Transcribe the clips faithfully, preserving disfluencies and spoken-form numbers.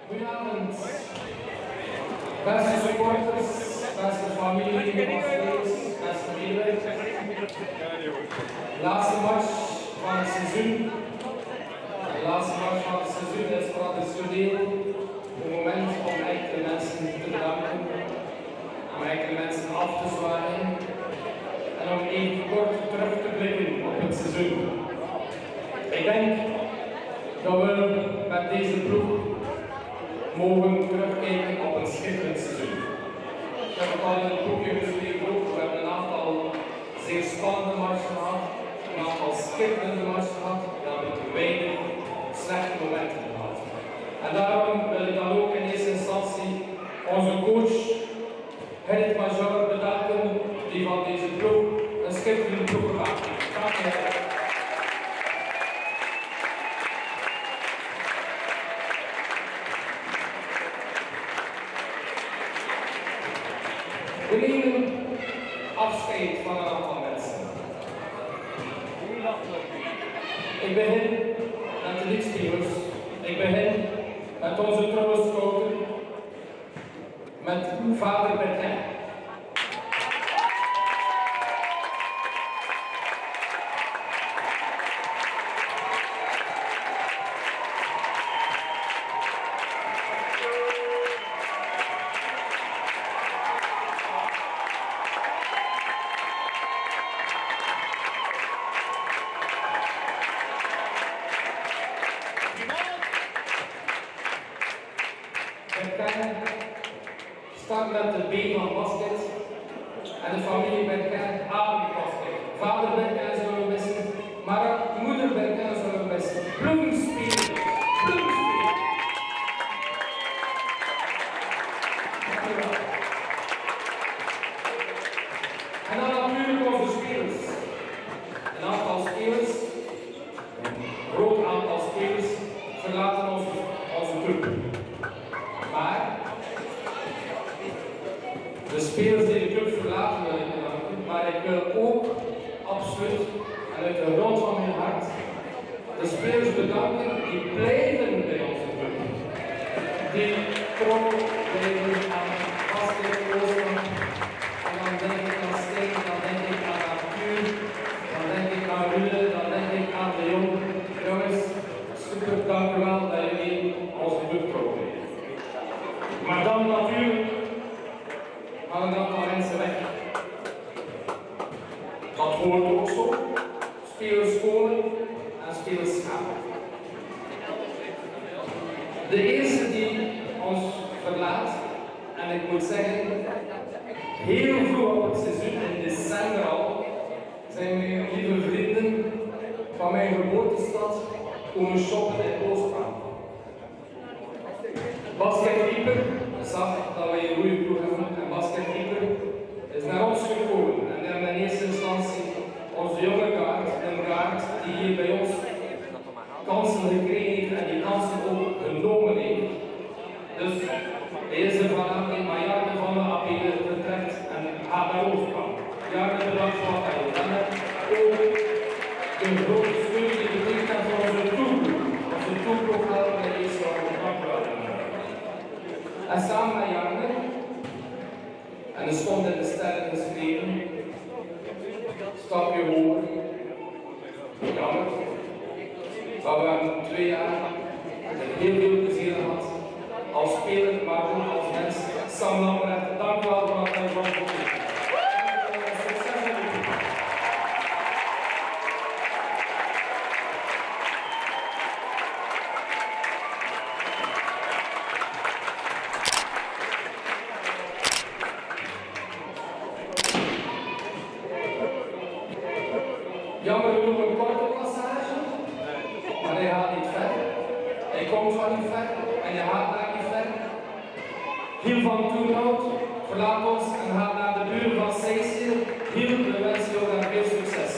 Goedenavond, beste supporters, beste familie, beste medewerkers. Laatste match van het seizoen. De laatste match van het seizoen is traditioneel een moment om enkele mensen te bedanken, om enkele mensen af te zwaaien en om even kort terug te blikken op het seizoen. Ik denk dat we met deze ploeg mogen terugkijken op een schitterend seizoen. Ik heb het al in het boekje geschreven ook. We hebben een aantal zeer spannende matchen gehad, een aantal schitterende matchen gehad, we hebben weinig slechte momenten gehad. En daarom wil ik dan ook in eerste instantie onze coach, Gerrit Major, bedanken, die van deze ploeg een schitterende ploeg gemaakt heeft. Dank je wel. We nemen afscheid van een aantal mensen. Ik begin met de liedspelers. Ik begin met onze trouwe scouter, met vader Bertin. Bertin start met de B van basket en de familie Bertin A van basket. Vader Bertin zullen we missen, maar moeder Bertin zullen we missen. Bloemspelen, bloemspelen. En dan natuurlijk onze spelers. Een aantal spelers, een groot aantal spelers verlaten onze, onze club. Maar de spelers die de club verlaten wil ik bedanken, maar ik wil ook absoluut en uit de grond van mijn hart de spelers bedanken die blijven bij onze club. Die trouw blijven aan basket Oostland. En dan denk ik aan Steen, dan denk ik aan Arthur, dan denk ik aan Rulle, dan denk ik aan de Jong. Jongens, super dank u wel dat jullie onze club trouw blijven. Maar dan natuurlijk gaan een aantal mensen weg. Dat hoort ook zo. Spelers komen en spelers gaan. De eerste die ons verlaat, en ik moet zeggen, heel vroeg op het seizoen, in december al, zijn mijn lieve vrienden van mijn geboortestad komen shoppen in Oostland. Basketkeeper zag dat wij een goede ploeg hebben en basketkeeper is naar ons gekomen en we hebben in eerste instantie onze jonge kaart, een kaart die hier bij ons kansen gekregen heeft en die kansen ook genomen heeft. Dus hij is er vanaf in Majarde van de A P vertrekt en gaat naar Oostkamp. Jarde bedankt voor wat hij doet. En ook de grote steun die betekent heeft voor onze toeploeg. Onze toeploeg helpen bij deze jaren. Dank u wel. En samen met Jarne, en er stond in de sterren geschreven, stapje hoger, jammer, maar we hebben twee jaar heel veel plezier gehad, als speler, maar ook als mens. Sam Lambrecht, dank u wel voor wat hij van doet. Jammer genoeg een korte passage, maar hij gaat niet ver. Hij komt van niet ver en hij gaat daar niet ver. Giel van Toenhout verlaat ons en gaat naar de buren van Seyssiel. Giel, we wensen jou daar veel succes.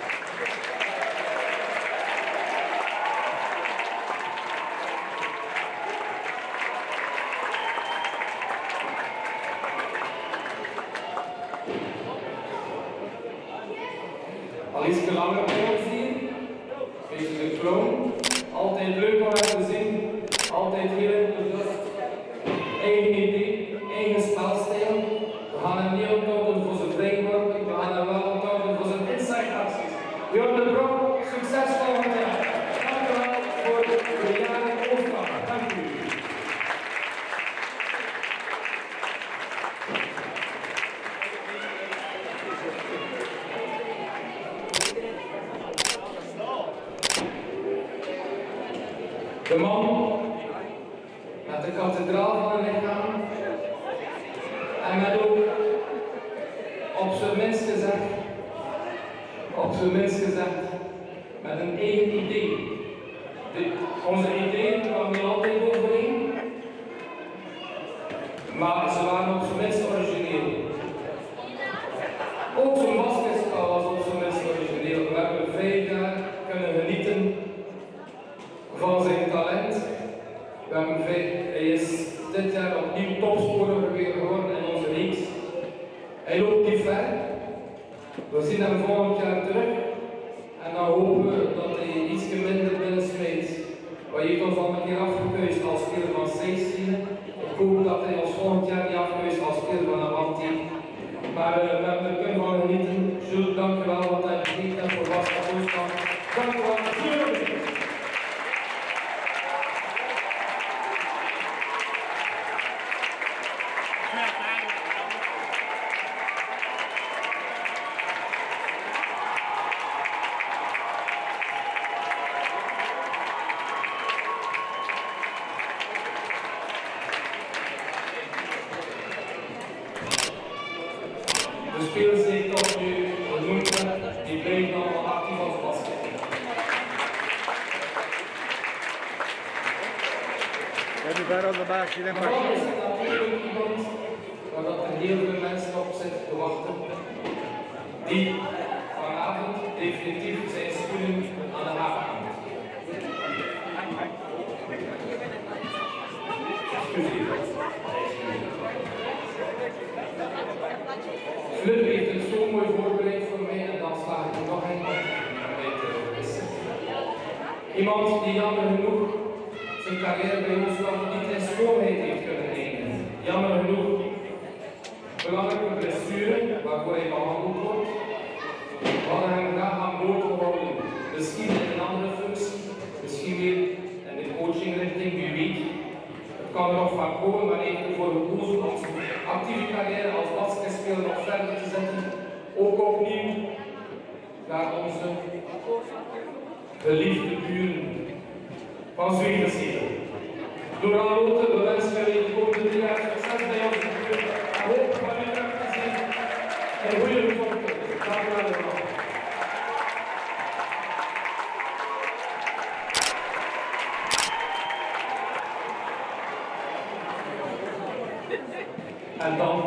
Alice Langer bij ons hier, beetje de kroon, altijd leuk om haar te zien, altijd heel enthousiast. De man met de kathedraal van een lichaam en met ook op zijn minst gezegd, op zijn minst gezegd, met een eigen idee. De, onze ideeën kwamen niet altijd overeen, maar ze waren op zijn minst origineel. Ook zijn basketbal was op zijn minst origineel. We hebben vijf jaar kunnen genieten van zijn talent. We hebben vijf, hij is dit jaar opnieuw topscorer weer geworden in onze reeks. Hij loopt niet ver. We zien hem volgend jaar terug. En dan hopen we dat hij iets minder binnensmijt. Wat heeft ons al een keer afgekeust als speler van zestien. Ik hoop dat hij ons volgend jaar niet afkeust als speler van een landteam. Maar uh, we hebben er kunnen van genieten. Jules, dank je wel wat hij betekent hebt voor Waska Oostkamp. Dank je wel. De spelers die ik tot nu genoemd heb, die blijven allemaal actief als basket. En nu verder de baas in een Maar dan is er natuurlijk iemand waar dat er heel veel mensen op zitten te wachten, die vanavond definitief zijn schoenen aan de haak hangt. Flip heeft het zo mooi voorbereid voor mij en dan sta ik er nog in om bij te wissen. Iemand die jammer genoeg zijn carrière bij ons nog niet in schoonheid heeft kunnen eindigen. Jammer genoeg. Belangrijke blessure waarvoor hij behandeld wordt. We hadden hem graag aan boord gehouden. Misschien in een andere functie, misschien weer in de coachingrichting, wie weet. Het kan er nog van komen, maar hij heeft ervoor gekozen om zijn actieve carrière als basketspeler nog verder te zetten. Ook opnieuw naar onze geliefde buren van Zwijnders. Door aan Lotte, we wensen jullie de komende drie jaar succes bij onze buren. En hoop van u terug te zien in goede bevolking. Dank u wel. En dan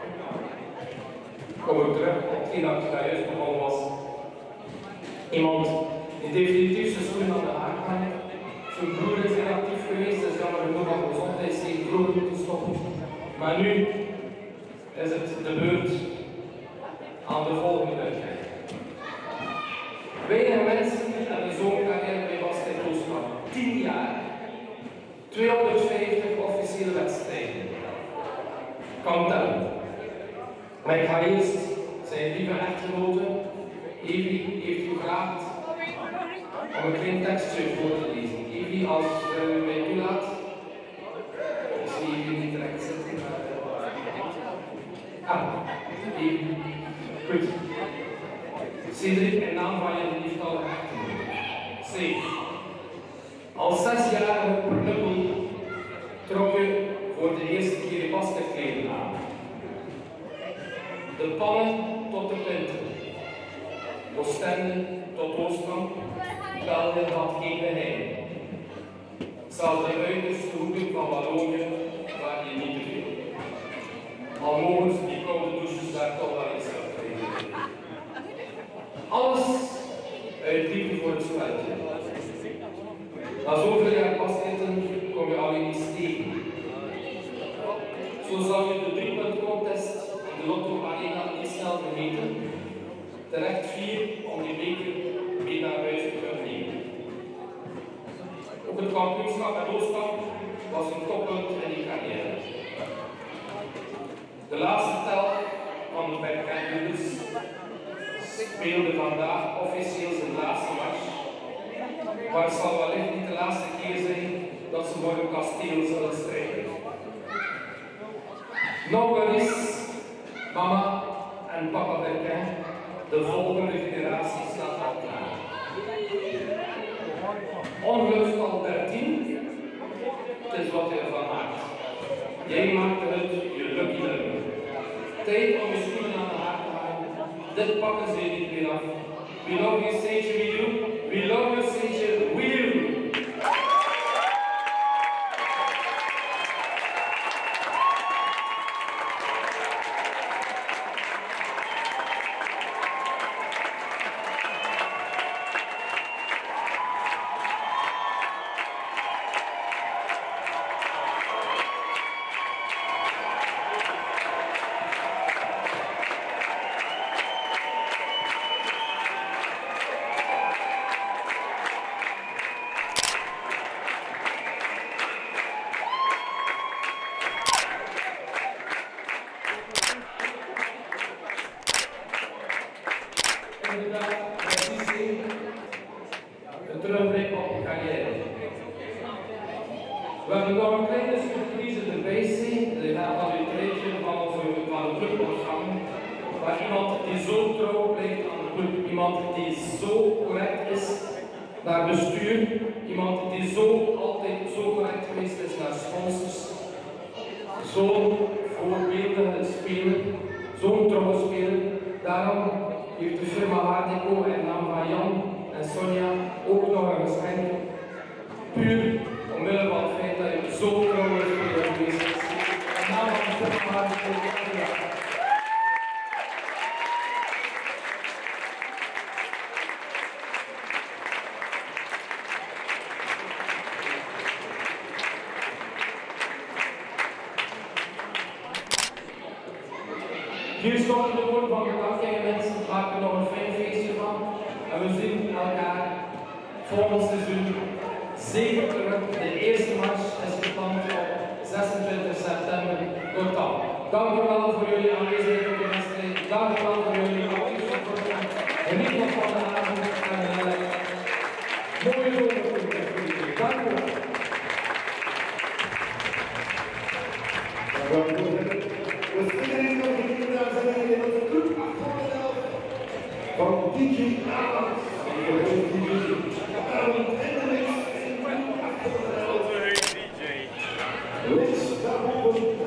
kom ik terug op hetgeen dat ik daar juist begonnen was. Iemand die definitief zijn schoenen aan de haak hangt. Zijn broer is heel actief geweest, dus jammer genoeg van gezondheidsreden vroeger moeten stoppen. Maar nu is het de beurt aan de volgende uitleg. Weinig mensen hebben zo'n carrière bij Basket Oostkamp. tien jaar, tweehonderdvijftig officiële wedstrijden. Kan tellen. Maar ik ga eerst zijn lieve echtgenote, Evie, heeft u gevraagd om een klein tekstje voor te lezen. Evie, als u mij toelaat, ik zie Evie niet direct zitten. Ah, Evie, goed. Cedric, in naam van je lieftallige echtgenote. Safe. Als zesjarige knuppel trok je voor de eerste keer je basketkleden aan. De pannen tot de punten. Oostende tot Oostkamp, België had geen geheim. Zelfs de uiterste hoeken van Wallonië waren je niet te veel. Al mogen ze die koude douches daar toch wel eens uitkrijgen. Alles uit liefde voor het spelletje. Na zoveel jaar basketten kom je alweer iets tegen. Zo zou je de drie-punt contest in de Lotto Arena niet snel vergeten. Terecht vier om die beker mee naar huis te kunnen nemen. Ook het kampioenschap en Oostkamp was een toppunt in die carrière. De laatste tel van de Berkenders speelde vandaag officieel zijn laatste match. Maar het zal wellicht niet de laatste keer zijn dat ze voor een kasteel zullen strijden. Nog wel eens, mama en papa Berkin, de volgende generatie staat al klaar. Ongelukkig al dertien het is wat je ervan maakt. Jij maakt het je lucky number. Tijd om je schoenen aan de haak te halen. Dit pakken ze je niet meer af. We love you, Saintje, we do. We love you, Saintje, we do. Een terugblik op je carrière. We hebben nog een kleine surprise erbij zien. Je gaat al een treedje van onze van de club ontvangen. Maar iemand die zo trouw blijft aan de club, iemand die zo correct is naar bestuur, iemand die zo altijd zo correct geweest is naar sponsors, zo'n voorbeeldige speler, zo'n trouwe speler. Daarom heeft de firma Hardeco en naam van Jan en Sonja ook nog een geschenk. Puur omwille van het feit dat je zo trouwe speler geweest is. En naam van de firma Hardeco. Hier stonden de woorden van bedanking mensen, maken er nog een fijn feestje van. En we zien elkaar volgend seizoen zeker terug. De eerste match is gepland op zesentwintig september. Tot dan. Dank u wel voor jullie aanwezigheid op de wedstrijd. Dank u wel voor jullie actieve support. Geniet nog van de avond en uh, mooie zomertoekomst. Dank u wel. We spelen nog een keer naar zijn in onze club van D J Aland. D J Aland en de mix in club achterhoofd. Lees daarboven.